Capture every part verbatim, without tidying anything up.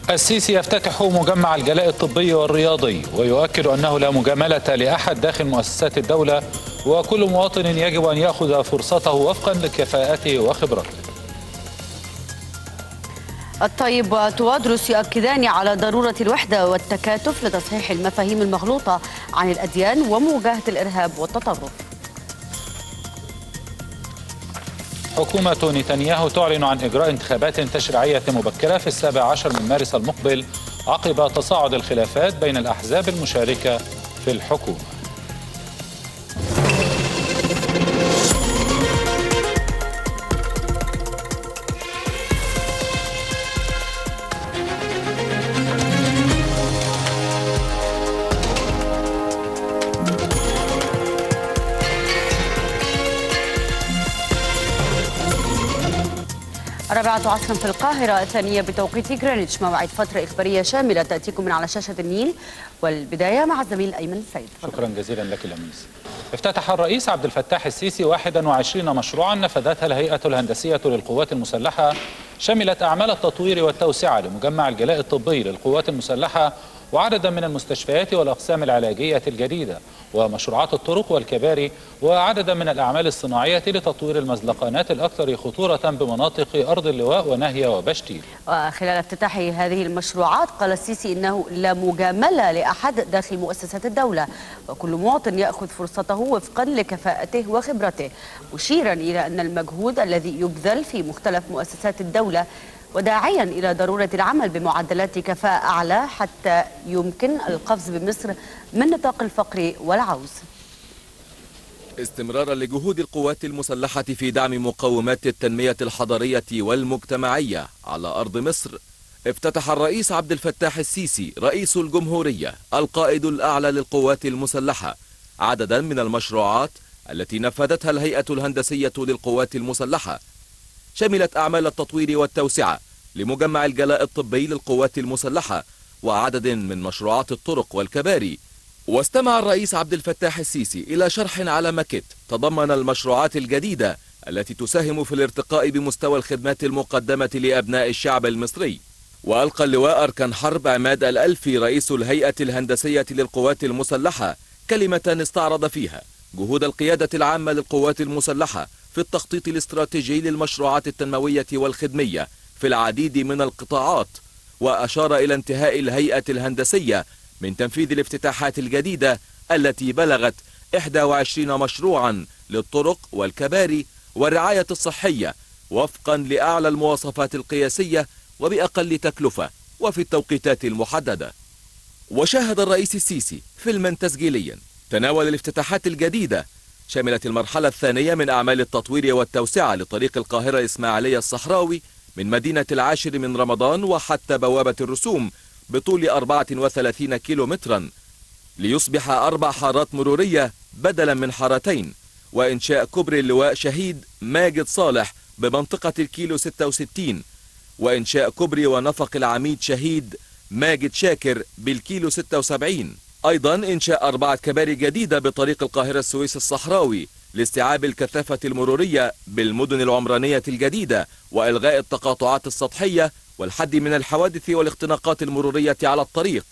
السيسي يفتتح مجمع الجلاء الطبي والرياضي ويؤكد أنه لا مجاملة لأحد داخل مؤسسات الدولة، وكل مواطن يجب أن يأخذ فرصته وفقا لكفاءته وخبرته. الطيب وتوادرس يؤكدان على ضرورة الوحدة والتكاتف لتصحيح المفاهيم المغلوطة عن الأديان ومواجهة الإرهاب والتطرف. حكومة نتنياهو تعلن عن إجراء انتخابات تشريعية مبكرة في السابع عشر من مارس المقبل عقب تصاعد الخلافات بين الأحزاب المشاركة في الحكومة. الرابعة عصرا في القاهرة، الثانية بتوقيت جرينتش، موعد فترة إخبارية شاملة تأتيكم من على شاشة النيل، والبداية مع الزميل أيمن سيد. شكرا جزيلا لك لميس. افتتح الرئيس عبد الفتاح السيسي واحد وعشرين مشروعا نفذتها الهيئة الهندسية للقوات المسلحة، شملت أعمال التطوير والتوسعة لمجمع الجلاء الطبي للقوات المسلحة وعددا من المستشفيات والأقسام العلاجية الجديدة ومشروعات الطرق والكباري وعددا من الأعمال الصناعية لتطوير المزلقانات الأكثر خطورة بمناطق أرض اللواء وناهية وبشتيل. وخلال افتتاح هذه المشروعات قال السيسي إنه لا مجاملة لأحد داخل مؤسسات الدولة، وكل مواطن يأخذ فرصته وفقا لكفاءته وخبرته، مشيرا إلى أن المجهود الذي يبذل في مختلف مؤسسات الدولة وداعيا إلى ضرورة العمل بمعدلات كفاءة أعلى حتى يمكن القفز بمصر من نطاق الفقر والعوز. استمرارا لجهود القوات المسلحة في دعم مقومات التنمية الحضرية والمجتمعية على أرض مصر، افتتح الرئيس عبد الفتاح السيسي رئيس الجمهورية القائد الأعلى للقوات المسلحة عددا من المشروعات التي نفذتها الهيئة الهندسية للقوات المسلحة، شملت أعمال التطوير والتوسعة لمجمع الجلاء الطبي للقوات المسلحة وعدد من مشروعات الطرق والكباري. واستمع الرئيس عبد الفتاح السيسي إلى شرح على ماكيت تضمن المشروعات الجديدة التي تساهم في الارتقاء بمستوى الخدمات المقدمة لأبناء الشعب المصري. وألقى اللواء أركان حرب عماد الألفي رئيس الهيئة الهندسية للقوات المسلحة كلمة استعرض فيها جهود القيادة العامة للقوات المسلحة في التخطيط الاستراتيجي للمشروعات التنموية والخدمية في العديد من القطاعات، وأشار إلى انتهاء الهيئة الهندسية من تنفيذ الافتتاحات الجديدة التي بلغت إحدى وعشرين مشروعا للطرق والكباري والرعاية الصحية وفقا لأعلى المواصفات القياسية وبأقل تكلفة وفي التوقيتات المحددة. وشاهد الرئيس السيسي فيلما تسجيليا تناول الافتتاحات الجديدة، شملت المرحلة الثانية من أعمال التطوير والتوسعة لطريق القاهرة الإسماعيلية الصحراوي من مدينة العاشر من رمضان وحتى بوابة الرسوم بطول أربعة وثلاثين كيلو مترا ليصبح أربع حارات مرورية بدلا من حارتين، وإنشاء كوبري اللواء شهيد ماجد صالح بمنطقة الكيلو ستة وستين، وإنشاء كوبري ونفق العميد شهيد ماجد شاكر بالكيلو ستة وسبعين. أيضا إنشاء أربعة كباري جديدة بطريق القاهرة السويس الصحراوي لاستيعاب الكثافة المرورية بالمدن العمرانية الجديدة وإلغاء التقاطعات السطحية والحد من الحوادث والاختناقات المرورية على الطريق.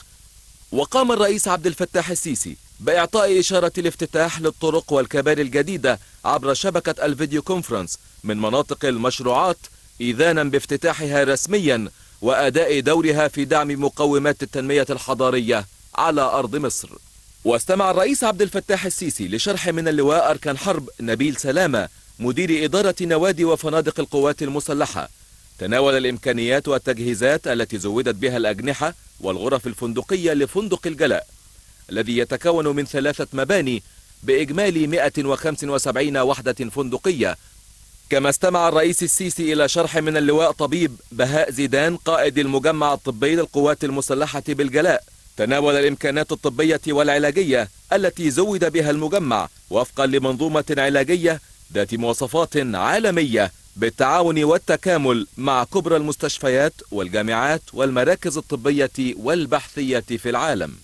وقام الرئيس عبد الفتاح السيسي بإعطاء إشارة الافتتاح للطرق والكباري الجديدة عبر شبكة الفيديو كونفرنس من مناطق المشروعات إذانا بافتتاحها رسميا وأداء دورها في دعم مقومات التنمية الحضارية على أرض مصر. واستمع الرئيس عبد الفتاح السيسي لشرح من اللواء أركان حرب نبيل سلامة مدير إدارة نوادي وفنادق القوات المسلحة، تناول الإمكانيات والتجهيزات التي زودت بها الأجنحة والغرف الفندقية لفندق الجلاء الذي يتكون من ثلاثة مباني بإجمالي مئة وخمسة وسبعين وحدة فندقية. كما استمع الرئيس السيسي إلى شرح من اللواء طبيب بهاء زيدان قائد المجمع الطبي للقوات المسلحة بالجلاء، تناول الإمكانات الطبية والعلاجية التي زود بها المجمع وفقا لمنظومة علاجية ذات مواصفات عالمية بالتعاون والتكامل مع كبرى المستشفيات والجامعات والمراكز الطبية والبحثية في العالم.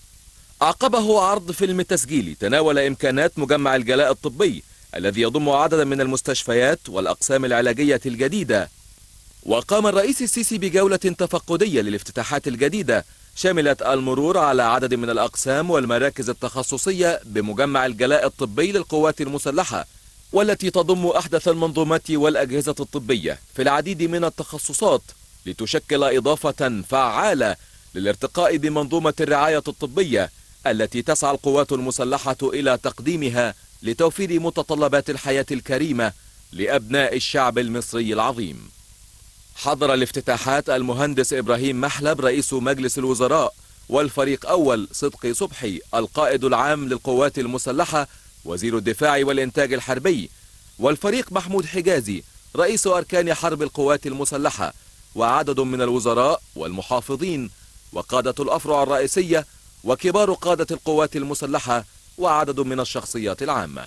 أعقبه عرض فيلم تسجيلي تناول إمكانات مجمع الجلاء الطبي الذي يضم عددا من المستشفيات والأقسام العلاجية الجديدة، وقام الرئيس السيسي بجولة تفقدية للافتتاحات الجديدة شملت المرور على عدد من الأقسام والمراكز التخصصية بمجمع الجلاء الطبي للقوات المسلحة، والتي تضم أحدث المنظومات والأجهزة الطبية في العديد من التخصصات، لتشكل إضافة فعالة للارتقاء بمنظومة الرعاية الطبية التي تسعى القوات المسلحة إلى تقديمها لتوفير متطلبات الحياة الكريمة لأبناء الشعب المصري العظيم. حضر الافتتاحات المهندس إبراهيم محلب رئيس مجلس الوزراء، والفريق أول صدقي صبحي القائد العام للقوات المسلحة وزير الدفاع والإنتاج الحربي، والفريق محمود حجازي رئيس أركان حرب القوات المسلحة، وعدد من الوزراء والمحافظين وقادة الأفرع الرئيسية وكبار قادة القوات المسلحة وعدد من الشخصيات العامة.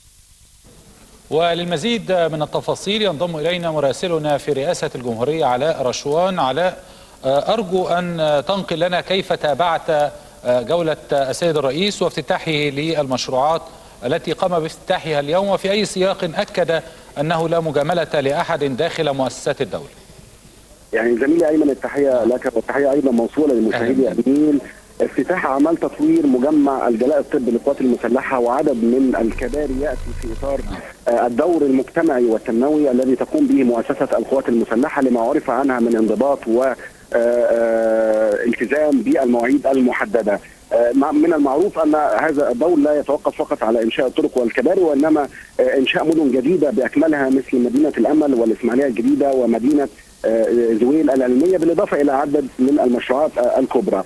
وللمزيد من التفاصيل ينضم إلينا مراسلنا في رئاسة الجمهورية علاء رشوان. علاء، أرجو أن تنقل لنا كيف تابعت جولة السيد الرئيس وافتتاحه للمشروعات التي قام بافتتاحها اليوم، وفي أي سياق أكد أنه لا مجاملة لأحد داخل مؤسسات الدولة. يعني زميلي أيمن، التحية لك والتحية أيضا موصولة للمشاهدين الأمين. افتتاح أعمال تطوير مجمع الجلاء الطبي للقوات المسلحة وعدد من الكباري يأتي في إطار الدور المجتمعي والتنموي الذي تقوم به مؤسسة القوات المسلحة لما عرف عنها من انضباط والتزام بالمواعيد المحددة. من المعروف أن هذا الدور لا يتوقف فقط على إنشاء الطرق والكباري، وإنما إنشاء مدن جديدة بأكملها مثل مدينة الأمل والإسماعيلية الجديدة ومدينة زويل العلمية، بالإضافة إلى عدد من المشروعات الكبرى.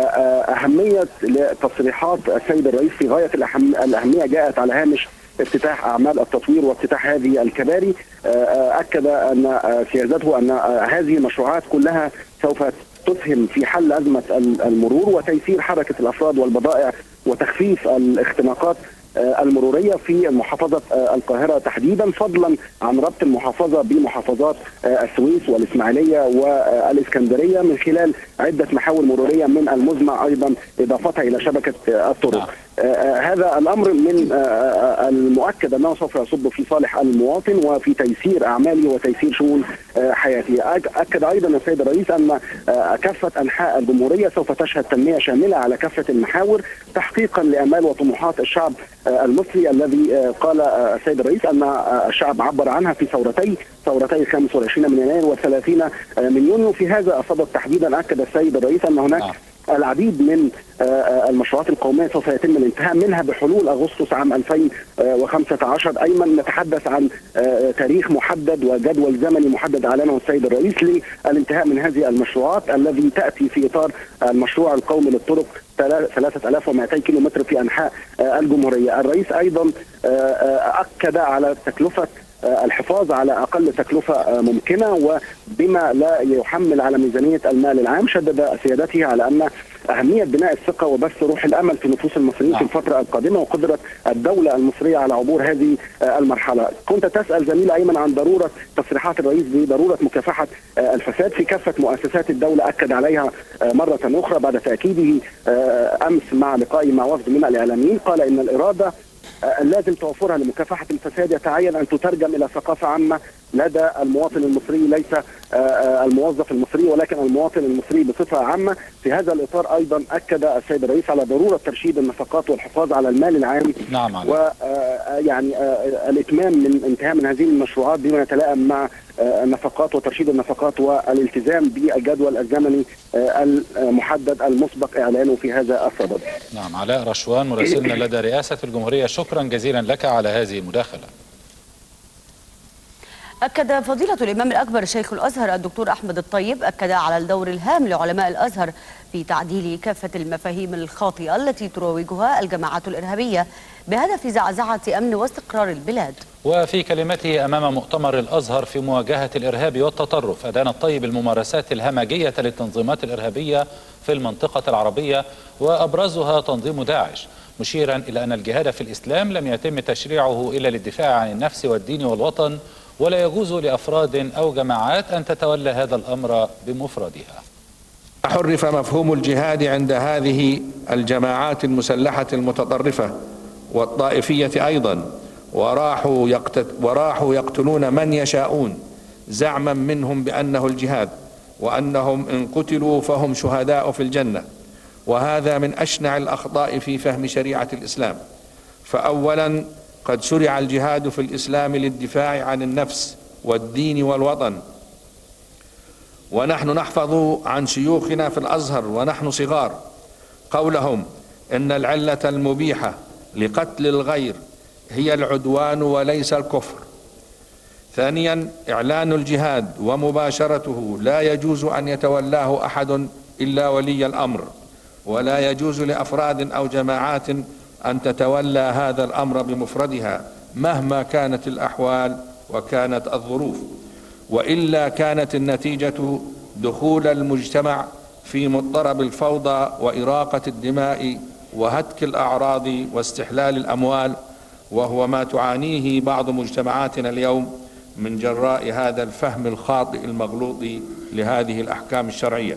أهمية تصريحات السيد الرئيس في غاية الأهمية جاءت على هامش افتتاح أعمال التطوير وافتتاح هذه الكباري. أكد أن سيادته أن هذه المشروعات كلها سوف تسهم في حل أزمة المرور وتيسير حركة الأفراد والبضائع وتخفيف الاختناقات المرورية في محافظة القاهرة تحديدا، فضلا عن ربط المحافظة بمحافظات السويس والإسماعيلية والإسكندرية من خلال عدة محاور مرورية من المزمع أيضا إضافتها إلى شبكة الطرق. آه هذا الأمر من آه المؤكد أنه سوف يصب في صالح المواطن وفي تيسير أعماله وتيسير شؤون آه حياته. أكد أيضا السيد الرئيس أن آه كافة أنحاء الجمهورية سوف تشهد تنمية شاملة على كافة المحاور تحقيقا لآمال وطموحات الشعب آه المصري الذي آه قال آه السيد الرئيس أن آه الشعب عبر عنها في ثورتي ثورتي خمسة وعشرين من يناير وثلاثين آه من يونيو. في هذا الصدد تحديدا أكد السيد الرئيس أن هناك آه. العديد من المشروعات القومية سوف يتم الانتهاء منها بحلول أغسطس عام ألفين وخمسة عشر. أيمن نتحدث عن تاريخ محدد وجدول زمني محدد أعلنه السيد الرئيس للانتهاء من هذه المشروعات الذي تأتي في إطار المشروع القومي للطرق ثلاثة آلاف ومئتين كيلو متر في أنحاء الجمهورية. الرئيس أيضا أكد على تكلفة الحفاظ على أقل تكلفة ممكنة وبما لا يحمل على ميزانية المال العام. شدد سيادته على أن أهمية بناء الثقة وبث روح الأمل في نفوس المصريين في الفترة القادمة وقدرة الدولة المصرية على عبور هذه المرحلة. كنت تسأل زميل أيمن عن ضرورة تصريحات الرئيس بضرورة مكافحة الفساد في كافة مؤسسات الدولة، أكد عليها مرة أخرى بعد تأكيده أمس مع لقائي مع وفد من الإعلاميين. قال إن الإرادة لازم توفرها لمكافحة الفساد يتعين أن تترجم إلى ثقافة عامة لدى المواطن المصري، ليس الموظف المصري ولكن المواطن المصري بصفة عامة. في هذا الإطار أيضا أكد السيد الرئيس على ضرورة ترشيد النفقات والحفاظ على المال العام. نعم. ويعني الإتمام من انتهاء من هذه المشروعات بما يتلائم مع النفقات وترشيد النفقات والالتزام بالجدول الزمني المحدد المسبق إعلانه في هذا الصدد. نعم. علاء رشوان مراسلنا لدى رئاسة الجمهورية، شكرا جزيلا لك على هذه المداخلة. أكد فضيلة الإمام الأكبر شيخ الأزهر الدكتور أحمد الطيب أكد على الدور الهام لعلماء الأزهر في تعديل كافة المفاهيم الخاطئة التي تروجها الجماعات الإرهابية بهدف زعزعة أمن واستقرار البلاد. وفي كلمته أمام مؤتمر الأزهر في مواجهة الإرهاب والتطرف، أدان الطيب الممارسات الهمجية للتنظيمات الإرهابية في المنطقة العربية وأبرزها تنظيم داعش، مشيرا إلى أن الجهاد في الإسلام لم يتم تشريعه إلا للدفاع عن النفس والدين والوطن، ولا يجوز لأفراد أو جماعات أن تتولى هذا الأمر بمفردها. حرف مفهوم الجهاد عند هذه الجماعات المسلحة المتطرفة والطائفية أيضا، وراحوا, يقتت وراحوا يقتلون من يشاءون زعما منهم بأنه الجهاد، وأنهم إن قتلوا فهم شهداء في الجنة، وهذا من أشنع الأخطاء في فهم شريعة الإسلام. فأولا قد شرع الجهاد في الإسلام للدفاع عن النفس والدين والوطن، ونحن نحفظ عن شيوخنا في الأزهر ونحن صغار قولهم إن العلة المبيحة لقتل الغير هي العدوان وليس الكفر. ثانيا إعلان الجهاد ومباشرته لا يجوز أن يتولاه أحد إلا ولي الأمر، ولا يجوز لأفراد أو جماعات أن تتولى هذا الأمر بمفردها مهما كانت الأحوال وكانت الظروف، وإلا كانت النتيجة دخول المجتمع في مضطرب الفوضى وإراقة الدماء وهتك الأعراض واستحلال الأموال، وهو ما تعانيه بعض مجتمعاتنا اليوم من جراء هذا الفهم الخاطئ المغلوط لهذه الأحكام الشرعية.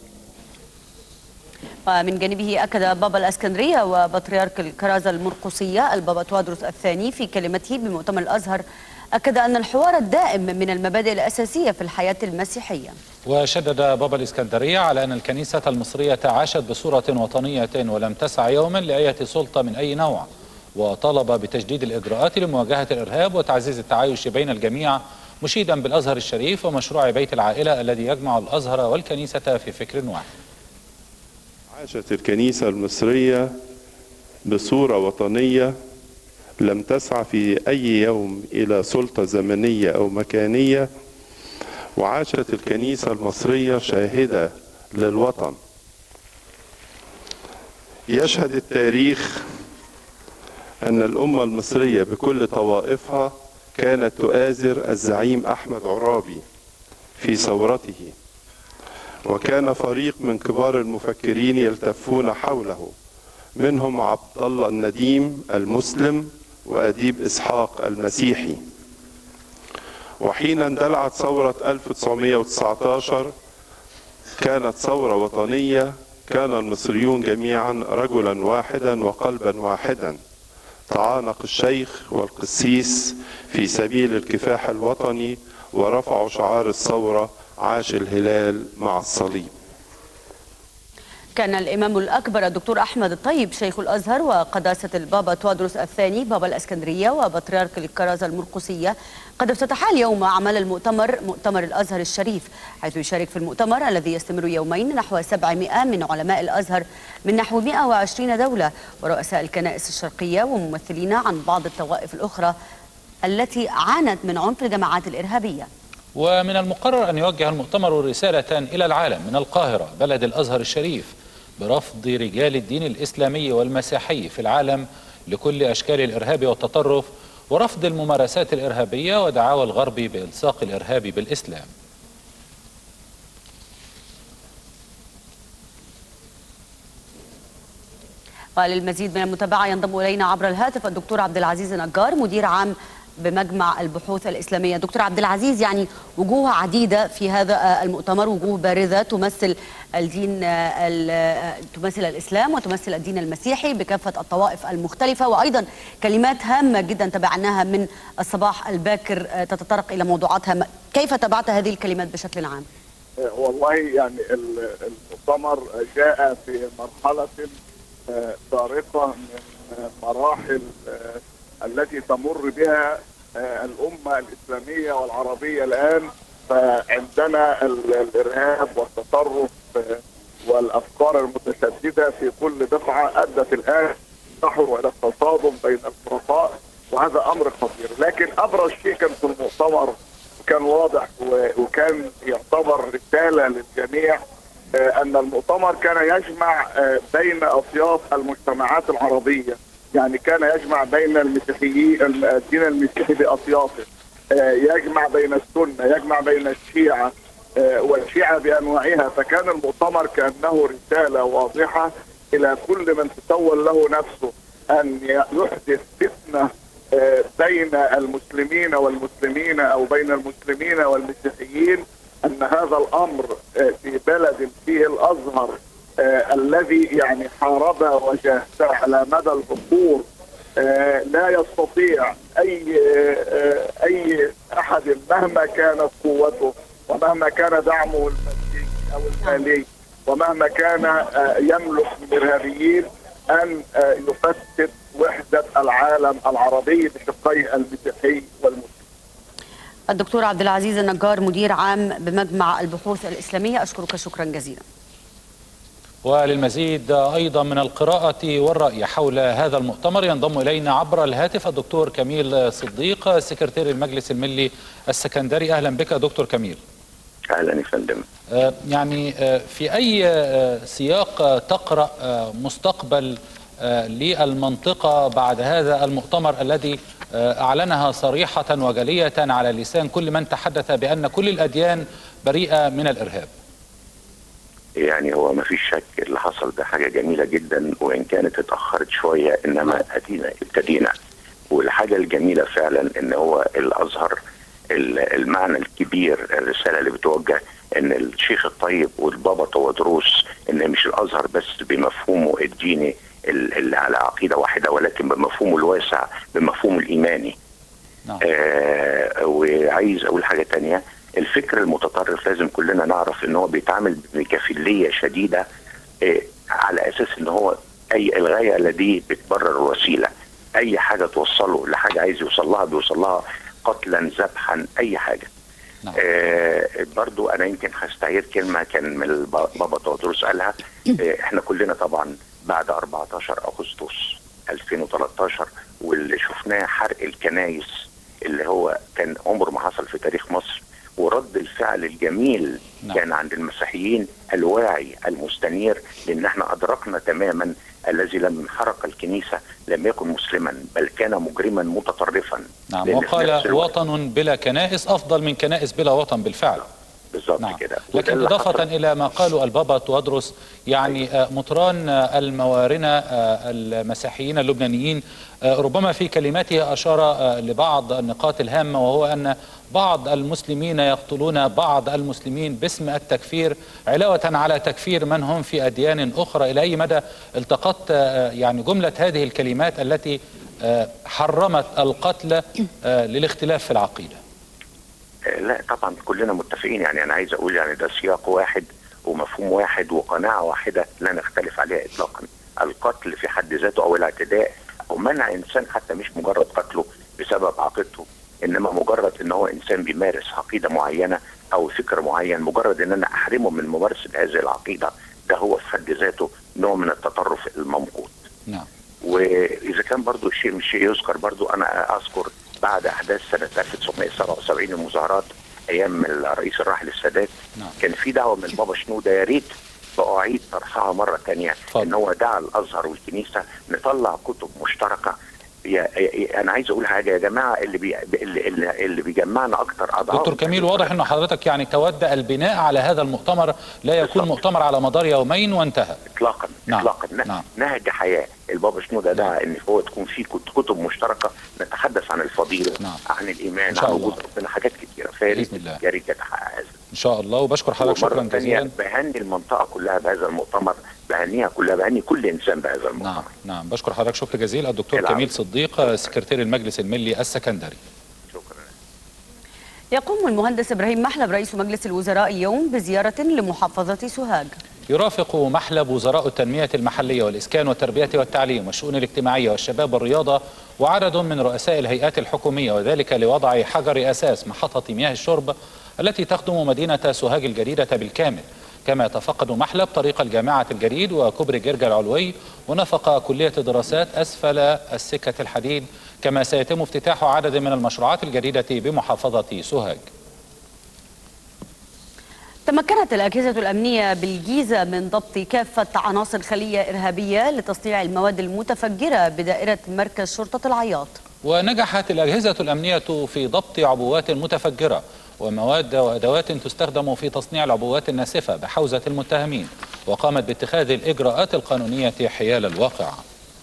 ومن جانبه أكد بابا الإسكندرية وبطريرك الكرازة المرقسية البابا توادرس الثاني في كلمته بمؤتمر الأزهر، أكد أن الحوار الدائم من المبادئ الأساسية في الحياة المسيحية. وشدد بابا الإسكندرية على أن الكنيسة المصرية عاشت بصورة وطنية ولم تسعى يوما لأية سلطة من أي نوع، وطالب بتجديد الإجراءات لمواجهة الإرهاب وتعزيز التعايش بين الجميع، مشيدا بالأزهر الشريف ومشروع بيت العائلة الذي يجمع الأزهر والكنيسة في فكر واحد. عاشت الكنيسة المصرية بصورة وطنية لم تسعى في أي يوم إلى سلطة زمنية أو مكانية، وعاشت الكنيسة المصرية شاهدة للوطن. يشهد التاريخ أن الأمة المصرية بكل طوائفها كانت تؤازر الزعيم أحمد عرابي في ثورته، وكان فريق من كبار المفكرين يلتفون حوله، منهم عبد الله النديم المسلم وأديب إسحاق المسيحي. وحين اندلعت ثورة ألف وتسعمائة وتسعة عشر كانت ثورة وطنية، كان المصريون جميعا رجلا واحدا وقلبا واحدا، تعانق الشيخ والقسيس في سبيل الكفاح الوطني ورفعوا شعار الثورة عاش الهلال مع الصليب. كان الإمام الأكبر الدكتور أحمد الطيب شيخ الأزهر وقداسة البابا توادرس الثاني بابا الإسكندرية وبطريرك الكرازة المرقسية قد افتتحا اليوم أعمال المؤتمر مؤتمر الأزهر الشريف، حيث يشارك في المؤتمر الذي يستمر يومين نحو سبعمائة من علماء الأزهر من نحو مائة وعشرين دولة ورؤساء الكنائس الشرقية وممثلين عن بعض الطوائف الأخرى التي عانت من عنف الجماعات الإرهابية. ومن المقرر أن يوجه المؤتمر رسالة إلى العالم من القاهرة بلد الأزهر الشريف برفض رجال الدين الإسلامي والمسيحي في العالم لكل أشكال الإرهاب والتطرف، ورفض الممارسات الإرهابية ودعاوى الغرب بإلصاق الإرهاب بالإسلام. وللمزيد من المتابعة ينضم إلينا عبر الهاتف الدكتور عبد العزيز نجار مدير عام بمجمع البحوث الإسلامية. دكتور عبد العزيز، يعني وجوه عديدة في هذا المؤتمر، وجوه بارزة تمثل الدين تمثل الإسلام وتمثل الدين المسيحي بكافة الطوائف المختلفة، وأيضا كلمات هامة جدا تابعناها من الصباح الباكر تتطرق إلى موضوعات هامة. كيف تابعت هذه الكلمات بشكل عام؟ والله يعني المؤتمر جاء في مرحلة فارقة من مراحل التي تمر بها الأمة الإسلامية والعربية الآن. فعندنا الإرهاب والتطرف والأفكار المتشددة في كل بقعة أدت الآن تحر إلى التصادم بين الفرقاء، وهذا أمر خطير. لكن أبرز شيء كان في المؤتمر كان واضح وكان يعتبر رسالة للجميع، أن المؤتمر كان يجمع بين أطياف المجتمعات العربية، يعني كان يجمع بين المسيحيين الدين المسيحي بأطيافه، يجمع بين السنة، يجمع بين الشيعة والشيعة بأنواعها. فكان المؤتمر كأنه رسالة واضحة إلى كل من تسول له نفسه أن يحدث فتنة بين المسلمين والمسلمين أو بين المسلمين والمسيحيين، أن هذا الأمر في بلد فيه الأزهر آه الذي يعني حارب وجاهد على مدى العصور لا يستطيع أي أي أحد مهما كانت قوته ومهما كان دعمه المادي أو المالي ومهما كان يملك من إرهابيين أن يفتت وحدة العالم العربي بشقيه المسيحي والمسلم. الدكتور عبد العزيز النجار مدير عام بمجمع البحوث الإسلامية، أشكرك شكرا جزيلا. وللمزيد أيضا من القراءة والرأي حول هذا المؤتمر ينضم إلينا عبر الهاتف الدكتور كميل صديق سكرتير المجلس الملي السكندري. أهلا بك دكتور كميل. أهلا يا فندم. يعني في أي سياق تقرأ مستقبل للمنطقة بعد هذا المؤتمر الذي أعلنها صريحة وجلية على لسان كل من تحدث بأن كل الأديان بريئة من الإرهاب؟ يعني هو ما فيش شك اللي حصل ده حاجة جميلة جدا، وإن كانت اتأخرت شوية إنما أدينا ابتدينا. والحاجة الجميلة فعلا إن هو الأزهر المعنى الكبير، الرسالة اللي بتوجه إن الشيخ الطيب والبابا تودروس إن مش الأزهر بس بمفهومه الديني اللي على عقيدة واحدة، ولكن بمفهومه الواسع، بمفهومه الإيماني. نعم. آه وعايز أقول حاجة تانية، الفكر المتطرف لازم كلنا نعرف ان هو بيتعامل بكفيلية شديدة آه على اساس ان هو اي الغاية التي بتبرر الوسيلة، اي حاجة توصله لحاجة عايز يوصل لها بيوصل لها، قتلا ذبحا اي حاجة. نعم. آه برضو انا يمكن هستعير كلمة كان من بابا تودروس قالها، آه احنا كلنا طبعا بعد أربعة عشر أغسطس ألفين وثلاثة عشر واللي شفناه حرق الكنائس اللي هو كان عمره ما حصل في تاريخ مصر، ورد الفعل الجميل نعم. كان عند المسيحيين الواعي المستنير، لان احنا ادركنا تماما الذي لم حرق الكنيسة لم يكن مسلما بل كان مجرما متطرفا. نعم. وقال وطن بلا كنائس افضل من كنائس بلا وطن بالفعل. بالظبط نعم. كده. لكن إضافة إلى ما قاله البابا تودروس، يعني مطران الموارنة المسيحيين اللبنانيين ربما في كلماته أشار لبعض النقاط الهامة، وهو أن بعض المسلمين يقتلون بعض المسلمين باسم التكفير علاوة على تكفير من هم في أديان أخرى. إلى أي مدى التقطت يعني جملة هذه الكلمات التي حرمت القتل للاختلاف في العقيدة؟ لا طبعا كلنا متفقين، يعني انا عايز اقول يعني ده سياق واحد ومفهوم واحد وقناعه واحده لا نختلف عليها اطلاقا. القتل في حد ذاته او الاعتداء او منع انسان حتى مش مجرد قتله بسبب عقيدته، انما مجرد ان هو انسان بيمارس عقيده معينه او فكر معين، مجرد ان انا احرمه من ممارسه هذه العقيده ده هو في حد ذاته نوع من التطرف الممقوت. نعم. واذا كان برضو الشيء مش شيء يذكر، برضو انا اذكر بعد احداث سنه ألف وتسعمائة وسبعة وسبعين المظاهرات ايام الرئيس الراحل السادات، نعم. كان في دعوه من بابا شنودة، يا ريت باعيد طرحها مره ثانيه، ان هو دعا الازهر والكنيسه نطلع كتب مشتركه. انا عايز اقول حاجه يا جماعه، اللي بي اللي, اللي بيجمعنا اكتر اضعاف. دكتور كميل، واضح ان حضرتك يعني تود البناء على هذا المؤتمر لا يكون بالضبط. مؤتمر على مدار يومين وانتهى اطلاقا. نعم. اطلاقا. نعم. نهج حياه. البابا شنودة دعا ان هو تكون في كتب مشتركه نتحدث عن الفضيله، نعم. عن الايمان، عن وجود ربنا، حاجات كثيره. فيا ريت يا ريت يتحقق هذا ان شاء الله. وبشكر حضرتك شكرا جزيلا. بهني المنطقه كلها بهذا المؤتمر، بهنيها كلها، بهني كل انسان بهذا المؤتمر. نعم نعم. بشكر حضرتك شكر جزيل الدكتور العب. كميل صديق سكرتير المجلس الملي السكندري. شكرا. يقوم المهندس ابراهيم محلب رئيس مجلس الوزراء اليوم بزيارة لمحافظة سوهاج. يرافق محلب وزراء التنمية المحلية والإسكان والتربية والتعليم والشؤون الاجتماعية والشباب والرياضة وعدد من رؤساء الهيئات الحكومية، وذلك لوضع حجر أساس محطة مياه الشرب التي تخدم مدينة سوهاج الجديدة بالكامل. كما يتفقد محلب طريق الجامعة الجديد وكوبري جرجا العلوي ونفق كلية دراسات أسفل السكة الحديد. كما سيتم افتتاح عدد من المشروعات الجديدة بمحافظة سوهاج. تمكنت الأجهزة الأمنية بالجيزة من ضبط كافة عناصر خلية إرهابية لتصنيع المواد المتفجرة بدائرة مركز شرطة العياط. ونجحت الأجهزة الأمنية في ضبط عبوات متفجرة ومواد وأدوات تستخدم في تصنيع العبوات الناسفة بحوزة المتهمين، وقامت باتخاذ الإجراءات القانونية حيال الواقعة.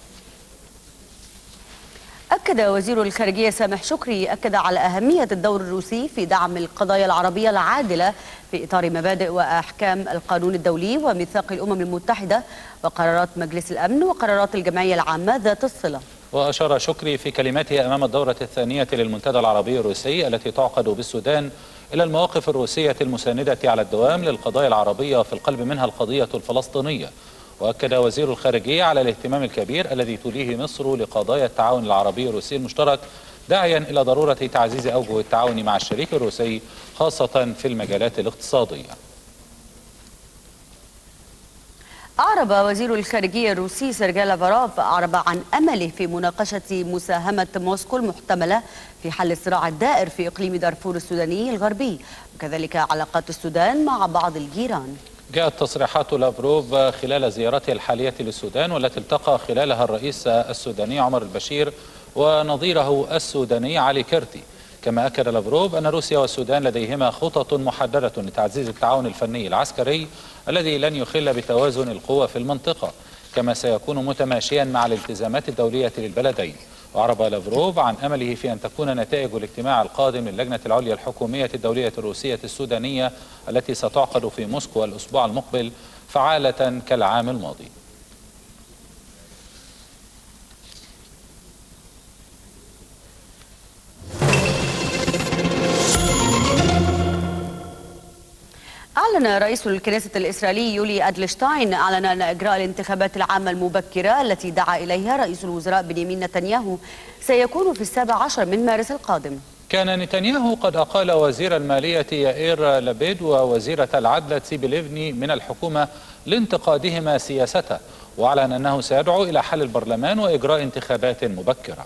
أكد وزير الخارجية سامح شكري أكد على أهمية الدور الروسي في دعم القضايا العربية العادلة في إطار مبادئ وأحكام القانون الدولي وميثاق الأمم المتحدة وقرارات مجلس الأمن وقرارات الجمعية العامة ذات الصلة. وأشار شكري في كلمته أمام الدورة الثانية للمنتدى العربي الروسي التي تعقد بالسودان إلى المواقف الروسية المساندة على الدوام للقضايا العربية في القلب منها القضية الفلسطينية. وأكد وزير الخارجية على الاهتمام الكبير الذي توليه مصر لقضايا التعاون العربي الروسي المشترك، داعيا إلى ضرورة تعزيز أوجه التعاون مع الشريك الروسي خاصة في المجالات الاقتصادية. أعرب وزير الخارجية الروسي سيرجي لافروف أعرب عن أمله في مناقشة مساهمة موسكو المحتملة في حل الصراع الدائر في إقليم دارفور السوداني الغربي، وكذلك علاقات السودان مع بعض الجيران. جاءت تصريحات لافروف خلال زيارته الحالية للسودان، والتي التقى خلالها الرئيس السوداني عمر البشير ونظيره السوداني علي كرتي. كما أكد لافروف أن روسيا والسودان لديهما خطط محددة لتعزيز التعاون الفني العسكري الذي لن يخل بتوازن القوى في المنطقة، كما سيكون متماشيا مع الالتزامات الدولية للبلدين. وأعرب لافروف عن أمله في أن تكون نتائج الاجتماع القادم للجنة العليا الحكومية الدولية الروسية السودانية التي ستعقد في موسكو الأسبوع المقبل فعالة كالعام الماضي. أعلن رئيس الكنيسة الإسرائيلي يولي أدلشتاين أعلن أن إجراء الانتخابات العامة المبكرة التي دعا إليها رئيس الوزراء بنيامين نتنياهو سيكون في السابع عشر من مارس القادم. كان نتنياهو قد أقال وزير المالية يائير لابيد ووزيرة العدل تسيبي ليفني من الحكومة لانتقادهما سياسته، وأعلن أنه سيدعو إلى حل البرلمان وإجراء انتخابات مبكرة.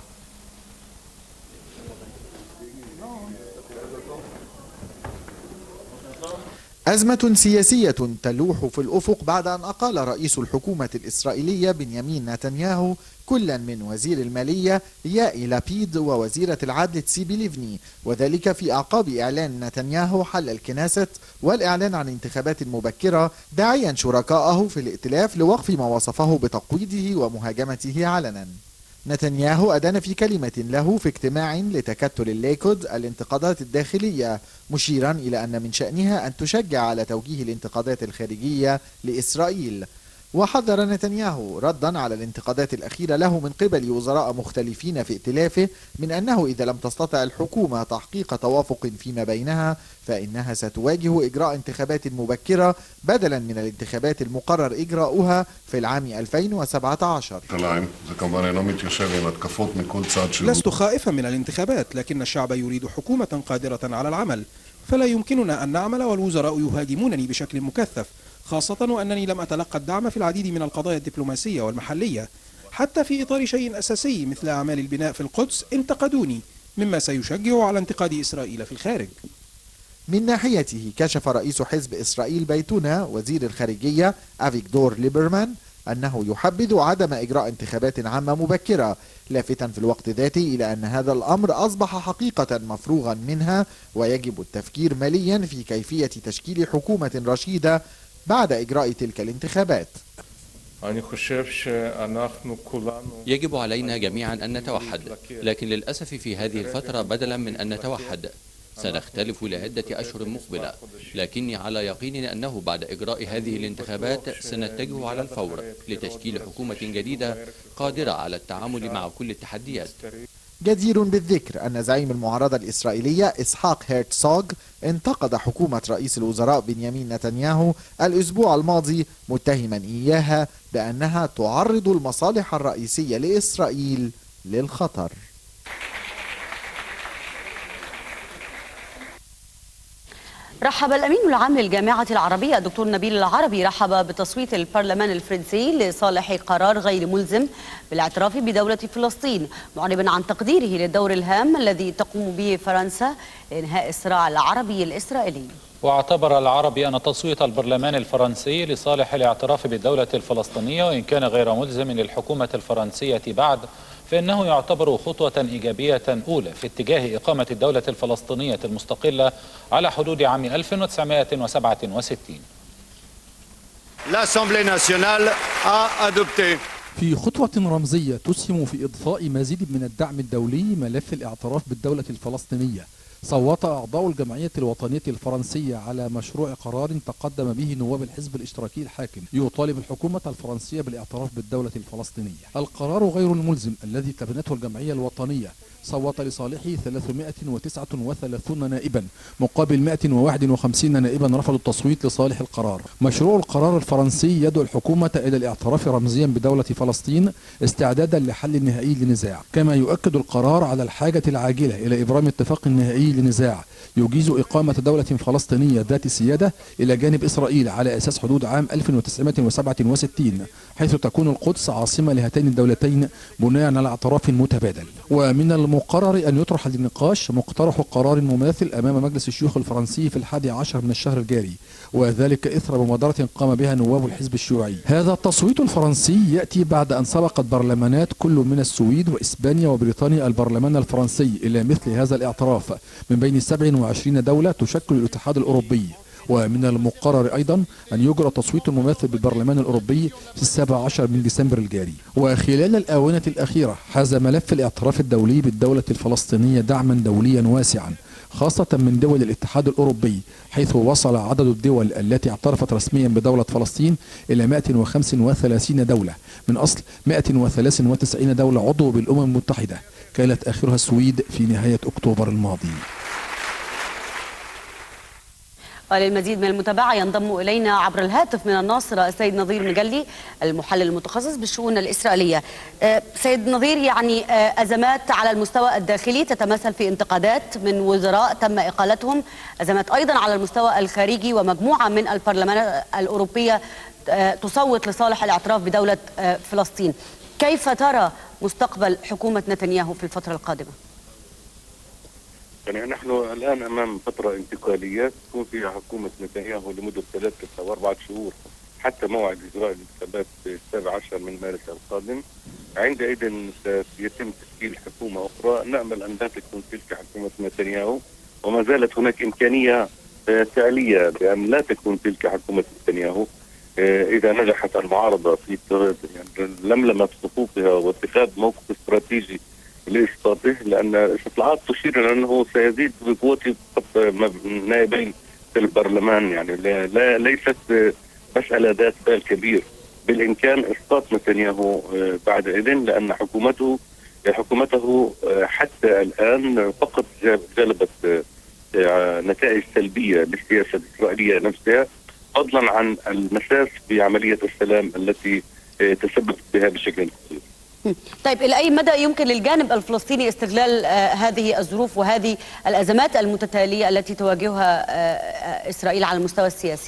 أزمة سياسية تلوح في الأفق بعد أن أقال رئيس الحكومة الإسرائيلية بنيامين نتنياهو كلا من وزير المالية يائير لابيد ووزيرة العدل تسيبي ليفني، وذلك في أعقاب إعلان نتنياهو حل الكنيست والإعلان عن انتخابات مبكرة، داعيا شركائه في الائتلاف لوقف ما وصفه بتقويضه ومهاجمته علنا. نتنياهو أدان في كلمة له في اجتماع لتكتل الليكود الانتقادات الداخلية، مشيرا إلى أن من شأنها أن تشجع على توجيه الانتقادات الخارجية لإسرائيل. وحذر نتنياهو ردا على الانتقادات الأخيرة له من قبل وزراء مختلفين في ائتلافه من أنه إذا لم تستطع الحكومة تحقيق توافق فيما بينها فإنها ستواجه إجراء انتخابات مبكرة بدلا من الانتخابات المقرر إجراؤها في العام ألفين وسبعة عشر. لست خائفا من الانتخابات، لكن الشعب يريد حكومة قادرة على العمل، فلا يمكننا أن نعمل والوزراء يهاجمونني بشكل مكثف، خاصة وأنني لم أتلقى الدعم في العديد من القضايا الدبلوماسية والمحلية. حتى في إطار شيء أساسي مثل أعمال البناء في القدس انتقدوني، مما سيشجع على انتقاد إسرائيل في الخارج. من ناحيته كشف رئيس حزب إسرائيل بيتونا وزير الخارجية أفيغدور ليبرمان أنه يحبذ عدم إجراء انتخابات عامة مبكرة، لافتا في الوقت ذاته إلى أن هذا الأمر أصبح حقيقة مفروغا منها ويجب التفكير مليا في كيفية تشكيل حكومة رشيدة بعد إجراء تلك الانتخابات. يجب علينا جميعا أن نتوحد، لكن للأسف في هذه الفترة بدلا من أن نتوحد سنختلف لعدة أشهر مقبلة، لكني على يقين أنه بعد إجراء هذه الانتخابات سنتجه على الفور لتشكيل حكومة جديدة قادرة على التعامل مع كل التحديات. جدير بالذكر أن زعيم المعارضة الإسرائيلية إسحاق هيرتسوغ انتقد حكومة رئيس الوزراء بنيامين نتنياهو الأسبوع الماضي متهما إياها بأنها تعرض المصالح الرئيسية لإسرائيل للخطر. رحب الأمين العام للجامعة العربية الدكتور نبيل العربي رحب بتصويت البرلمان الفرنسي لصالح قرار غير ملزم بالاعتراف بدولة فلسطين، معربا عن تقديره للدور الهام الذي تقوم به فرنسا لإنهاء الصراع العربي الإسرائيلي. واعتبر العربي أن تصويت البرلمان الفرنسي لصالح الاعتراف بالدولة الفلسطينية وإن كان غير ملزم للحكومة الفرنسية بعد، فإنه يعتبر خطوة إيجابية أولى في اتجاه إقامة الدولة الفلسطينية المستقلة على حدود عام ألف وتسعمائة وسبعة وستين. في خطوة رمزية تسهم في إضفاء مزيد من الدعم الدولي ملف الاعتراف بالدولة الفلسطينية، صوت أعضاء الجمعية الوطنية الفرنسية على مشروع قرار تقدم به نواب الحزب الاشتراكي الحاكم يطالب الحكومة الفرنسية بالاعتراف بالدولة الفلسطينية. القرار غير الملزم الذي تبنته الجمعية الوطنية صوت لصالحه ثلاثمائة وتسعة وثلاثين نائبا مقابل مائة وواحد وخمسين نائبا رفضوا التصويت لصالح القرار. مشروع القرار الفرنسي يدعو الحكومة إلى الاعتراف رمزيا بدولة فلسطين استعدادا لحل نهائي للنزاع، كما يؤكد القرار على الحاجة العاجلة إلى إبرام اتفاق نهائي للنزاع يجيز إقامة دولة فلسطينية ذات سيادة إلى جانب إسرائيل على أساس حدود عام ألف وتسعمائة وسبعة وستين، حيث تكون القدس عاصمة لهاتين الدولتين بناء على اعتراف متبادل. ومن المقرر أن يطرح للنقاش مقترح قرار مماثل أمام مجلس الشيوخ الفرنسي في الحادي عشر من الشهر الجاري، وذلك إثر مبادرة قام بها نواب الحزب الشيوعي. هذا التصويت الفرنسي يأتي بعد أن سبقت برلمانات كل من السويد وإسبانيا وبريطانيا البرلمان الفرنسي إلى مثل هذا الاعتراف من بين سبع وعشرين دولة تشكل الاتحاد الأوروبي. ومن المقرر أيضا أن يجرى تصويت مماثل بالبرلمان الأوروبي في السابع عشر من ديسمبر الجاري. وخلال الآونة الأخيرة حاز ملف الاعتراف الدولي بالدولة الفلسطينية دعما دوليا واسعا، خاصة من دول الاتحاد الأوروبي، حيث وصل عدد الدول التي اعترفت رسميا بدولة فلسطين إلى مائة وخمسة وثلاثين دولة من أصل مائة وثلاثة وتسعين دولة عضو بالأمم المتحدة، كانت آخرها السويد في نهاية أكتوبر الماضي. وللمزيد من المتابعة ينضم إلينا عبر الهاتف من الناصرة السيد نظير مجلي المحلل المتخصص بالشؤون الإسرائيلية. سيد نظير، يعني أزمات على المستوى الداخلي تتمثل في انتقادات من وزراء تم إقالتهم، أزمات أيضا على المستوى الخارجي، ومجموعة من البرلمانات الأوروبية تصوت لصالح الاعتراف بدولة فلسطين. كيف ترى مستقبل حكومة نتنياهو في الفترة القادمة؟ يعني نحن الآن أمام فترة انتقالية تكون فيها حكومة نتنياهو لمدة ثلاثة أو أربعة شهور حتى موعد إجراء الانتخابات السابع عشر من مارس القادم. عندئذ سيتم تشكيل حكومة أخرى، نأمل أن لا تكون تلك حكومة نتنياهو، وما زالت هناك إمكانية فعلية بأن لا تكون تلك حكومة نتنياهو إذا نجحت المعارضة في يعني لملمة صفوفها واتخاذ موقف استراتيجي لإسقاطه، لأن الاستطلاعات تشير إلى أنه سيزيد بقوته نائبين في البرلمان. يعني لا, لا ليست مسألة ذات بال كبير، بالإمكان إسقاط نتنياهو بعد إذن، لأن حكومته حكومته حتى الآن فقط جلبت نتائج سلبية للسياسة الإسرائيلية نفسها، فضلا عن المساس بعملية السلام التي تسببت بها بشكل كبير. طيب، إلى أي مدى يمكن للجانب الفلسطيني استغلال آه هذه الظروف وهذه الأزمات المتتالية التي تواجهها آه إسرائيل على المستوى السياسي؟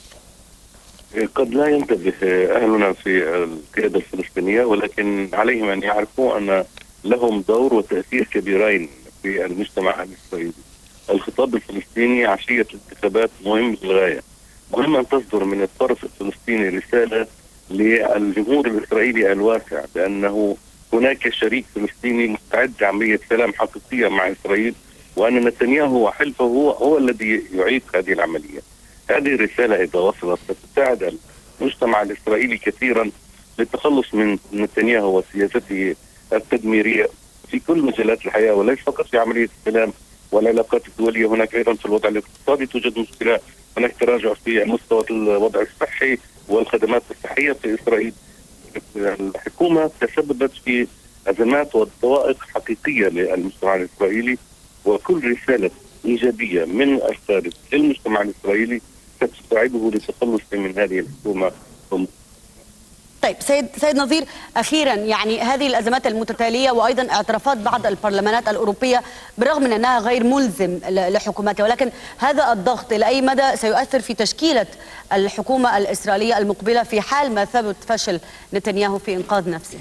قد لا ينتبه أهلنا في القيادة الفلسطينية، ولكن عليهم أن يعرفوا أن لهم دور وتأثير كبيرين في المجتمع الإسرائيلي. الخطاب الفلسطيني عشية الانتخابات مهم للغاية، مهم أن تصدر من الطرف الفلسطيني رسالة للجمهور الإسرائيلي الواسع بأنه هناك شريك فلسطيني مستعد لعملية سلام حقيقية مع إسرائيل، وأن نتنياهو وحلفه هو, هو الذي يعيد هذه العملية. هذه الرسالة إذا وصلت ستساعد المجتمع الإسرائيلي كثيرا للتخلص من نتنياهو وسياسته التدميرية في كل مجالات الحياة، وليس فقط في عملية السلام والعلاقات الدولية. هناك أيضا في الوضع الاقتصادي توجد مشكلة، هناك تراجع في مستوى الوضع الصحي والخدمات الصحية في إسرائيل. الحكومة تسببت في أزمات وضوائق حقيقية للمجتمع الإسرائيلي، وكل رسالة إيجابية من الخارج للمجتمع الإسرائيلي ستساعده للتخلص من هذه الحكومة. طيب سيد سيد نظير، اخيرا يعني هذه الازمات المتتاليه وايضا اعترافات بعض البرلمانات الاوروبيه بالرغم من انها غير ملزم لحكوماتها، ولكن هذا الضغط الى اي مدى سيؤثر في تشكيله الحكومه الاسرائيليه المقبله في حال ما ثبت فشل نتنياهو في انقاذ نفسه؟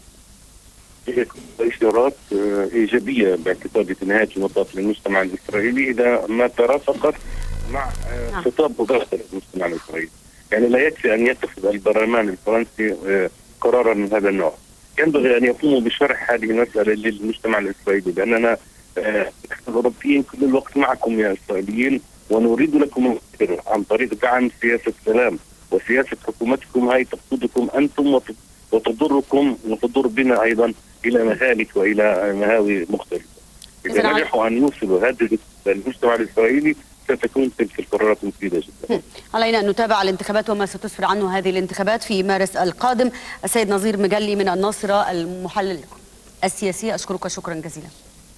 إشارات إيجابية باعتقادي في نهاية المطاف للمجتمع الإسرائيلي إذا ما ترافقت مع خطاب مباشر للمجتمع الإسرائيلي. يعني لا يكفي أن يتخذ البرلمان الفرنسي قرارا من هذا النوع، ينبغي أن يقوموا بشرح هذه المسألة للمجتمع الإسرائيلي، لأننا نحن الأوروبيين كل الوقت معكم يا إسرائيليين، ونريد لكم عن طريق دعم سياسة سلام، وسياسة حكومتكم هاي تقودكم أنتم وتضركم وتضر بنا أيضا إلى مهالك وإلى مهاوي مختلفة. إذا نجحوا أن يوصلوا هذه المجتمع الإسرائيلي ستكون تلك القرارات مفيدة جدا. علينا أن نتابع الانتخابات وما ستسفر عنه هذه الانتخابات في مارس القادم. السيد نظير مجلي من الناصرة المحلل السياسي، أشكرك شكرا جزيلا.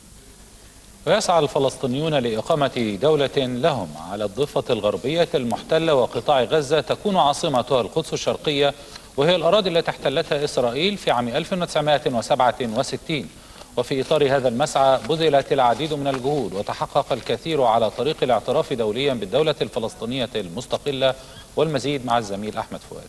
ويسعى الفلسطينيون لإقامة دولة لهم على الضفة الغربية المحتلة وقطاع غزة تكون عاصمتها القدس الشرقية، وهي الأراضي التي احتلتها إسرائيل في عام ألف وتسعمائة وسبعة وستين. وفي إطار هذا المسعى بذلت العديد من الجهود وتحقق الكثير على طريق الاعتراف دوليا بالدولة الفلسطينية المستقلة. والمزيد مع الزميل أحمد فؤاد.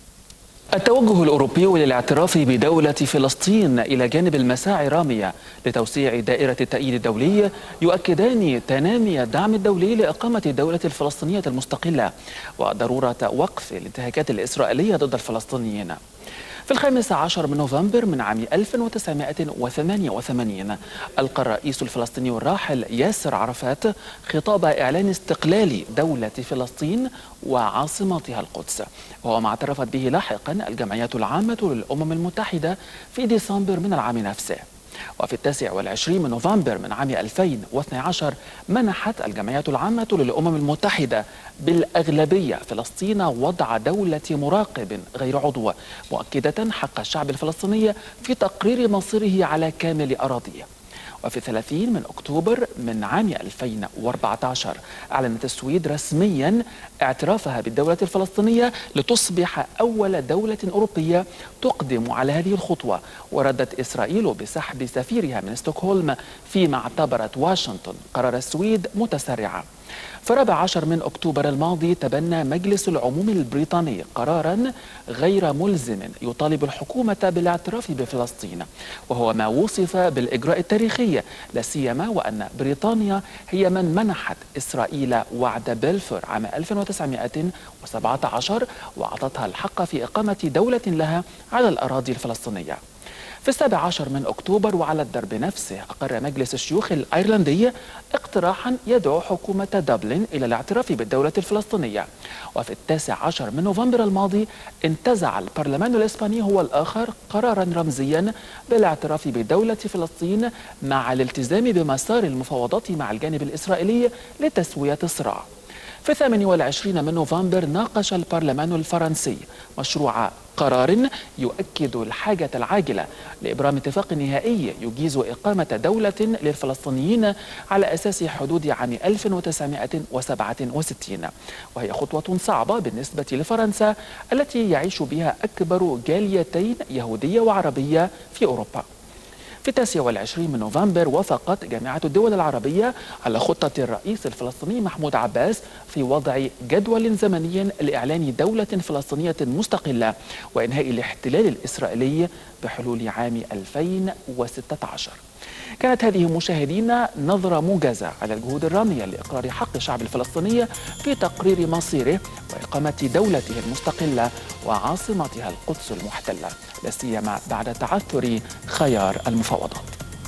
التوجه الأوروبي للاعتراف بدولة فلسطين إلى جانب المساعي الرامية لتوسيع دائرة التأييد الدولي يؤكدان تنامي الدعم الدولي لإقامة الدولة الفلسطينية المستقلة وضرورة وقف الانتهاكات الإسرائيلية ضد الفلسطينيين. في الخامس عشر من نوفمبر من عام ألف وتسعمائة وثمانية وثمانين ألقى الرئيس الفلسطيني الراحل ياسر عرفات خطاب إعلان استقلال دولة فلسطين وعاصمتها القدس، وهو ما اعترفت به لاحقا الجمعية العامة للأمم المتحدة في ديسمبر من العام نفسه. وفي التاسع والعشرين من نوفمبر من عام ألفين واثني عشر منحت الجمعية العامة للأمم المتحدة بالأغلبية فلسطين وضع دولة مراقب غير عضو، مؤكدة حق الشعب الفلسطيني في تقرير مصيره على كامل أراضيه. وفي الثلاثين من أكتوبر من عام ألفين وأربعة عشر أعلنت السويد رسميا اعترافها بالدولة الفلسطينية لتصبح أول دولة أوروبية تقدم على هذه الخطوة. وردت إسرائيل بسحب سفيرها من ستوكهولم، فيما اعتبرت واشنطن قرار السويد متسرعا. في الرابع عشر من أكتوبر الماضي تبنى مجلس العموم البريطاني قرارا غير ملزم يطالب الحكومة بالاعتراف بفلسطين، وهو ما وصف بالإجراء التاريخي، لا سيما وأن بريطانيا هي من منحت إسرائيل وعد بلفور عام ألف وتسعمائة وسبعة عشر وأعطتها الحق في إقامة دولة لها على الأراضي الفلسطينية. في السابع عشر من أكتوبر وعلى الدرب نفسه أقر مجلس الشيوخ الأيرلندي اقتراحا يدعو حكومة دبلن إلى الاعتراف بالدولة الفلسطينية. وفي التاسع عشر من نوفمبر الماضي انتزع البرلمان الإسباني هو الآخر قرارا رمزيا بالاعتراف بدولة فلسطين مع الالتزام بمسار المفاوضات مع الجانب الإسرائيلي لتسوية الصراع. في الثامن والعشرين من نوفمبر ناقش البرلمان الفرنسي مشروع قرار يؤكد الحاجة العاجلة لإبرام اتفاق نهائي يجيز إقامة دولة للفلسطينيين على أساس حدود عام ألف وتسعمائة وسبعة وستين، وهي خطوة صعبة بالنسبة لفرنسا التي يعيش بها أكبر جاليتين يهودية وعربية في أوروبا. في التاسع والعشرين من نوفمبر وافقت جامعة الدول العربية على خطة الرئيس الفلسطيني محمود عباس في وضع جدول زمني لإعلان دولة فلسطينية مستقلة وإنهاء الاحتلال الإسرائيلي بحلول عام ألفين وستة عشر. كانت هذه مشاهدينا نظرة موجزة على الجهود الرامية لإقرار حق الشعب الفلسطيني في تقرير مصيره وإقامة دولته المستقلة وعاصمتها القدس المحتلة، لا سيما بعد تعثر خيار المفاوضات.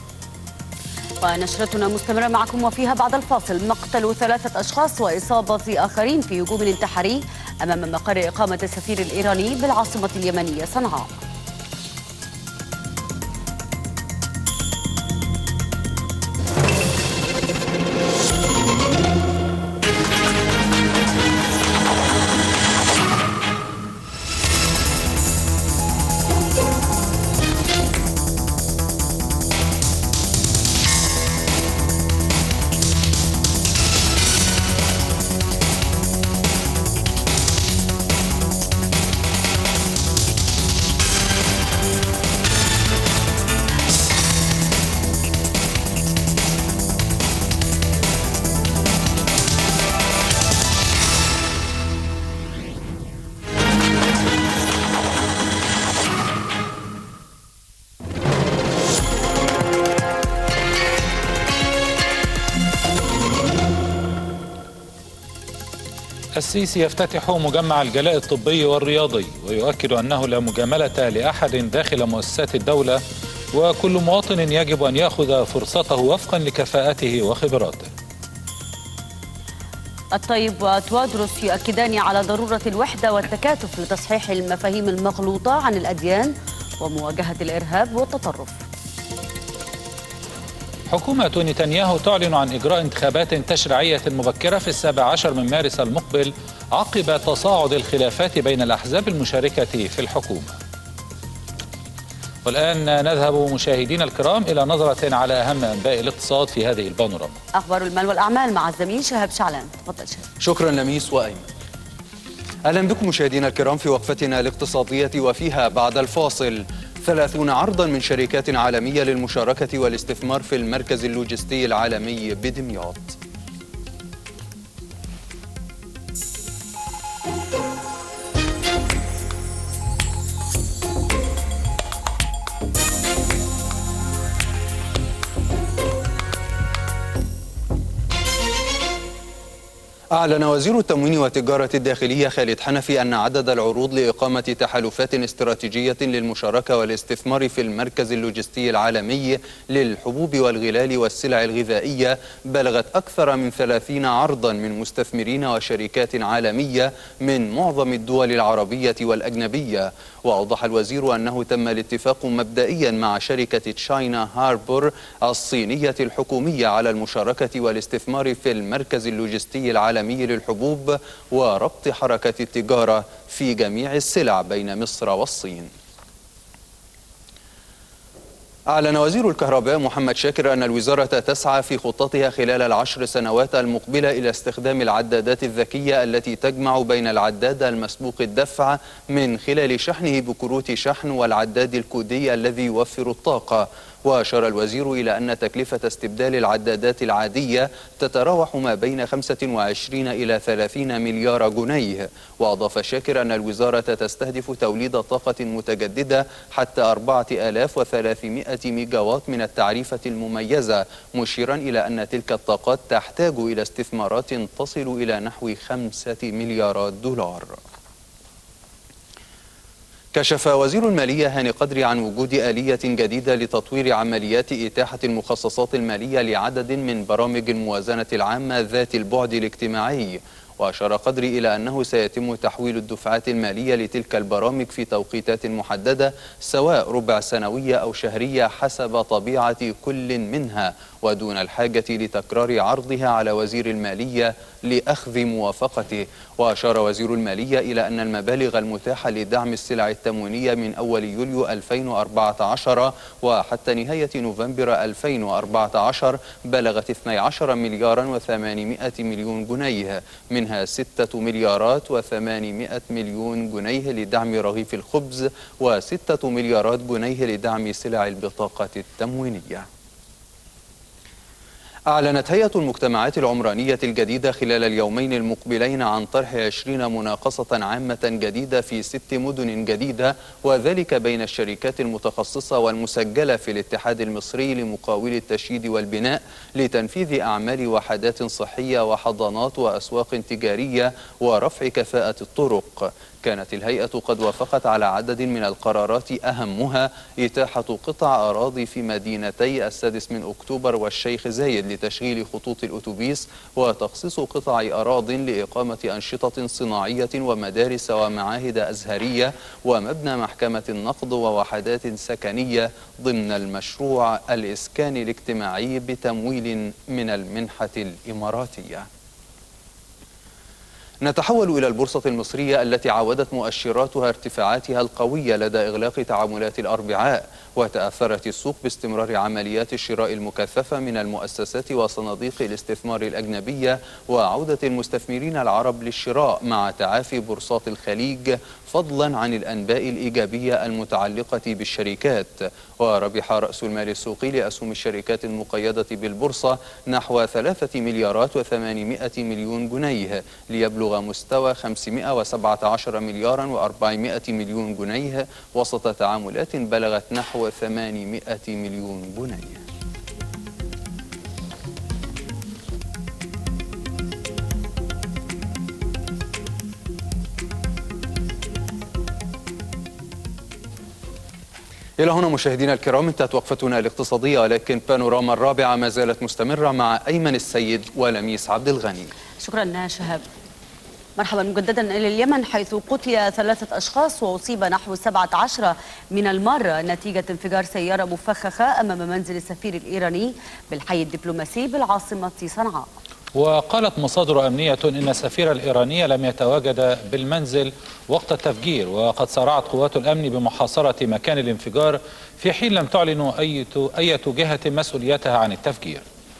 ونشرتنا مستمرة معكم وفيها بعد الفاصل مقتل ثلاثة أشخاص وإصابة آخرين في هجوم انتحاري أمام مقر إقامة السفير الإيراني بالعاصمة اليمنية صنعاء. السيسي يفتتح مجمع الجلاء الطبي والرياضي ويؤكد أنه لا مجاملة لأحد داخل مؤسسات الدولة، وكل مواطن يجب أن يأخذ فرصته وفقا لكفاءته وخبراته. الطيب وتوادرس يؤكدان على ضرورة الوحدة والتكاتف لتصحيح المفاهيم المغلوطة عن الأديان ومواجهة الإرهاب والتطرف. حكومة نتنياهو تعلن عن إجراء انتخابات تشريعية مبكرة في السابع عشر من مارس المقبل عقب تصاعد الخلافات بين الأحزاب المشاركة في الحكومة. والآن نذهب مشاهدينا الكرام إلى نظرة على أهم أنباء الاقتصاد في هذه البانوراما. أخبار المال والأعمال مع الزميل شهاب شعلان. تفضل شهاب. شكرا لميس وأيمن. أهلا بكم مشاهدينا الكرام في وقفتنا الاقتصادية، وفيها بعد الفاصل ثلاثون عرضا من شركات عالمية للمشاركة والاستثمار في المركز اللوجستي العالمي بدمياط. أعلن وزير التموين والتجارة الداخلية خالد حنفي أن عدد العروض لإقامة تحالفات استراتيجية للمشاركة والاستثمار في المركز اللوجستي العالمي للحبوب والغلال والسلع الغذائية بلغت أكثر من ثلاثين عرضا من مستثمرين وشركات عالمية من معظم الدول العربية والأجنبية. وأوضح الوزير أنه تم الاتفاق مبدئيا مع شركة تشاينا هاربور الصينية الحكومية على المشاركة والاستثمار في المركز اللوجستي العالمي للحبوب وربط حركة التجارة في جميع السلع بين مصر والصين. أعلن وزير الكهرباء محمد شاكر أن الوزارة تسعى في خطتها خلال العشر سنوات المقبلة إلى استخدام العدادات الذكية التي تجمع بين العداد المسبوق الدفع من خلال شحنه بكروت شحن والعداد الكودي الذي يوفر الطاقة. وأشار الوزير إلى أن تكلفة استبدال العدادات العادية تتراوح ما بين خمسة وعشرين إلى ثلاثين مليار جنيه. وأضاف شاكر أن الوزارة تستهدف توليد طاقة متجددة حتى أربعة آلاف وثلاثمائة ميجاوات من التعريفة المميزة، مشيرا إلى أن تلك الطاقات تحتاج إلى استثمارات تصل إلى نحو خمسة مليارات دولار. كشف وزير المالية هاني قدري عن وجود آلية جديدة لتطوير عمليات إتاحة المخصصات المالية لعدد من برامج الموازنة العامة ذات البعد الاجتماعي. وأشار قدري إلى أنه سيتم تحويل الدفعات المالية لتلك البرامج في توقيتات محددة سواء ربع سنوية أو شهرية حسب طبيعة كل منها، ودون الحاجة لتكرار عرضها على وزير المالية لأخذ موافقته. وأشار وزير المالية إلى أن المبالغ المتاحة لدعم السلع التموينية من أول يوليو ألفين وأربعة عشر وحتى نهاية نوفمبر ألفين وأربعة عشر بلغت اثني عشر مليارا وثمانمائة مليون جنيه، منها ستة مليارات وثمانمائة مليون جنيه لدعم رغيف الخبز وستة مليارات جنيه لدعم سلع البطاقة التموينية. أعلنت هيئة المجتمعات العمرانية الجديدة خلال اليومين المقبلين عن طرح عشرين مناقصة عامة جديدة في ست مدن جديدة، وذلك بين الشركات المتخصصة والمسجلة في الاتحاد المصري لمقاول التشييد والبناء لتنفيذ أعمال وحدات صحية وحضانات وأسواق تجارية ورفع كفاءة الطرق. كانت الهيئة قد وافقت على عدد من القرارات أهمها إتاحة قطع أراضي في مدينتي السادس من أكتوبر والشيخ زايد لتشغيل خطوط الأتوبيس، وتخصيص قطع أراض لإقامة أنشطة صناعية ومدارس ومعاهد أزهرية ومبنى محكمة النقض ووحدات سكنية ضمن المشروع الإسكان الاجتماعي بتمويل من المنحة الإماراتية. نتحول إلى البورصة المصرية التي عودت مؤشراتها ارتفاعاتها القوية لدى إغلاق تعاملات الأربعاء، وتأثرت السوق باستمرار عمليات الشراء المكثفة من المؤسسات وصناديق الاستثمار الأجنبية وعودة المستثمرين العرب للشراء مع تعافي بورصات الخليج، فضلا عن الأنباء الإيجابية المتعلقة بالشركات. وربح رأس المال السوقي لأسهم الشركات المقيدة بالبورصة نحو ثلاثة مليارات وثمانمائة مليون جنيه ليبلغ مستوى خمسمائة وسبعة عشر مليارا وأربعمائة مليون جنيه وسط تعاملات بلغت نحو ثمانمائة مليون جنيه. إلى هنا مشاهدينا الكرام انتهت وقفتنا الاقتصادية، ولكن بانوراما الرابعة ما زالت مستمرة مع أيمن السيد ولميس عبد الغني. شكرا شهاب. مرحبا مجددا إلى اليمن، حيث قتل ثلاثة أشخاص وأصيب نحو سبعة عشر من المرة نتيجة انفجار سيارة مفخخة أمام منزل السفير الإيراني بالحي الدبلوماسي بالعاصمة صنعاء. وقالت مصادر أمنية إن السفير الإيراني لم يتواجد بالمنزل وقت التفجير، وقد سارعت قوات الأمن بمحاصرة مكان الانفجار في حين لم تعلن أي أي جهة مسؤوليتها عن التفجير.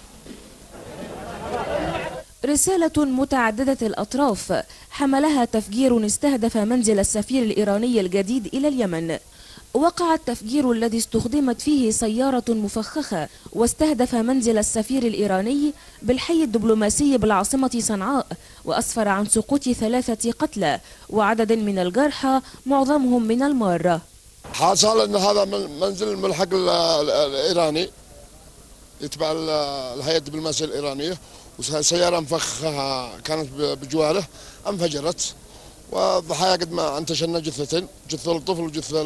رسالة متعددة الأطراف حملها تفجير استهدف منزل السفير الإيراني الجديد إلى اليمن. وقع التفجير الذي استخدمت فيه سيارة مفخخة واستهدف منزل السفير الإيراني بالحي الدبلوماسي بالعاصمة صنعاء، وأسفر عن سقوط ثلاثة قتلى وعدد من الجرحى معظمهم من المارة. حصل أن هذا منزل الملحق الإيراني يتبع الهيئة الدبلوماسية الإيرانية، وسيارة مفخخة كانت بجواره انفجرت، والضحايا قد ما انتشلنا جثتين، جثة للطفل وجثة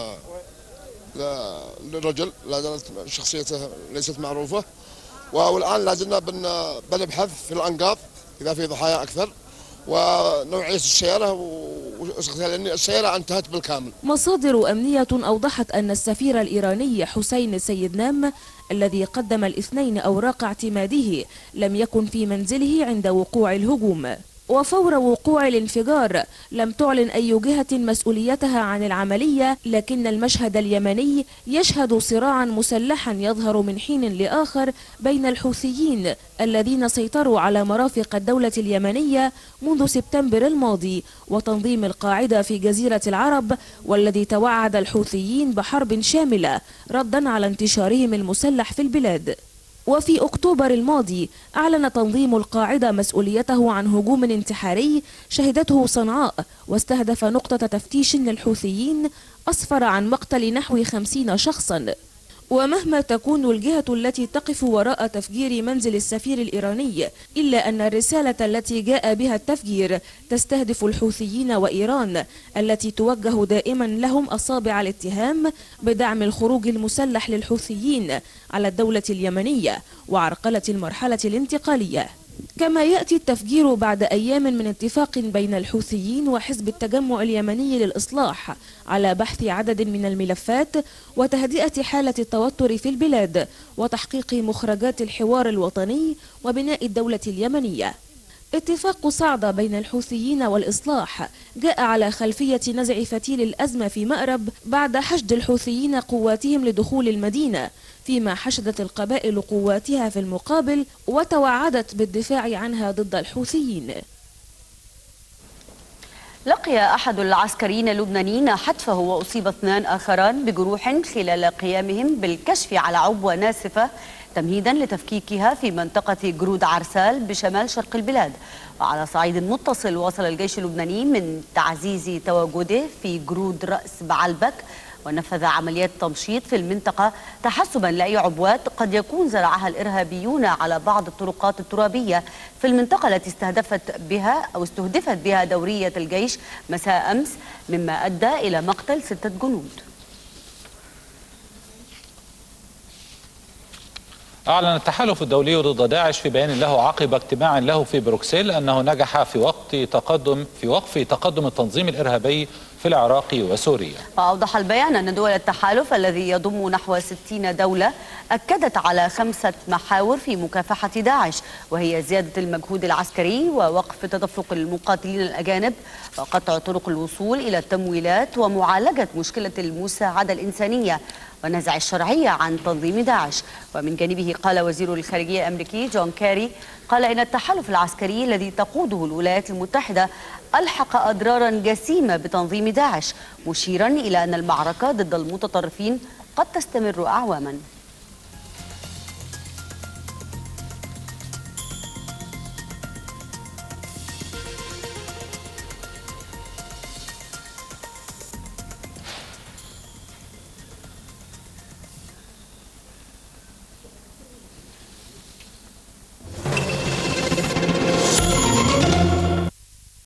للرجل لا زالت شخصيته ليست معروفة، والآن لا زلنا بنبحث في الأنقاض إذا في ضحايا أكثر ونوعية السيارة وسختها، لأن السيارة انتهت بالكامل. مصادر أمنية أوضحت أن السفير الإيراني حسين سيدنام الذي قدم الاثنين أوراق اعتماده لم يكن في منزله عند وقوع الهجوم. وفور وقوع الانفجار لم تعلن أي جهة مسؤوليتها عن العملية، لكن المشهد اليمني يشهد صراعا مسلحا يظهر من حين لآخر بين الحوثيين الذين سيطروا على مرافق الدولة اليمنية منذ سبتمبر الماضي، وتنظيم القاعدة في جزيرة العرب، والذي توعد الحوثيين بحرب شاملة ردا على انتشارهم المسلح في البلاد. وفي أكتوبر الماضي أعلن تنظيم القاعدة مسؤوليته عن هجوم انتحاري شهدته صنعاء واستهدف نقطة تفتيش للحوثيين أسفر عن مقتل نحو خمسين شخصا. ومهما تكون الجهة التي تقف وراء تفجير منزل السفير الإيراني، إلا أن الرسالة التي جاء بها التفجير تستهدف الحوثيين وإيران التي توجه دائما لهم أصابع الاتهام بدعم الخروج المسلح للحوثيين على الدولة اليمنية وعرقلة المرحلة الانتقالية. كما يأتي التفجير بعد أيام من اتفاق بين الحوثيين وحزب التجمع اليمني للإصلاح على بحث عدد من الملفات وتهدئة حالة التوتر في البلاد وتحقيق مخرجات الحوار الوطني وبناء الدولة اليمنية. اتفاق صعدة بين الحوثيين والإصلاح جاء على خلفية نزع فتيل الأزمة في مأرب بعد حشد الحوثيين قواتهم لدخول المدينة، فيما حشدت القبائل قواتها في المقابل وتوعدت بالدفاع عنها ضد الحوثيين. لقي أحد العسكريين اللبنانيين حتفه وأصيب اثنان آخران بجروح خلال قيامهم بالكشف على عبوة ناسفة تمهيدا لتفكيكها في منطقة جرود عرسال بشمال شرق البلاد. وعلى صعيد متصل، واصل الجيش اللبناني من تعزيز تواجده في جرود رأس بعلبك ونفذ عمليات تمشيط في المنطقة تحسبا لأي عبوات قد يكون زرعها الإرهابيون على بعض الطرقات الترابية في المنطقة التي استهدفت بها أو استهدفت بها دورية الجيش مساء أمس، مما أدى إلى مقتل ستة جنود. أعلن التحالف الدولي ضد داعش في بيان له عقب اجتماع له في بروكسل أنه نجح في وقت تقدم في وقف تقدم التنظيم الإرهابي في العراق وسوريا. وأوضح البيان أن دول التحالف الذي يضم نحو ستين دولة أكدت على خمسة محاور في مكافحة داعش، وهي زيادة المجهود العسكري ووقف تدفق المقاتلين الأجانب وقطع طرق الوصول إلى التمويلات ومعالجة مشكلة المساعدة الإنسانية ونزع الشرعية عن تنظيم داعش. ومن جانبه قال وزير الخارجية الأمريكي جون كيري قال إن التحالف العسكري الذي تقوده الولايات المتحدة ألحق أضرارا جسيمة بتنظيم داعش، مشيرا إلى أن المعركة ضد المتطرفين قد تستمر أعواما.